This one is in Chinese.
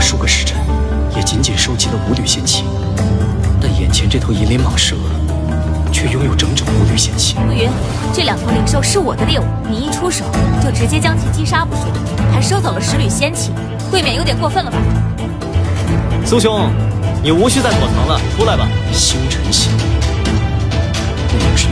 数个时辰，也仅仅收集了5缕仙气，但眼前这头银鳞蟒蛇，却拥有整整5缕仙气。 陆云，这2头灵兽是我的猎物，你一出手就直接将其击杀不说，还收走了10缕仙气，未免有点过分了吧？ 苏兄，你无需再躲藏了，出来吧。 星辰仙，那又是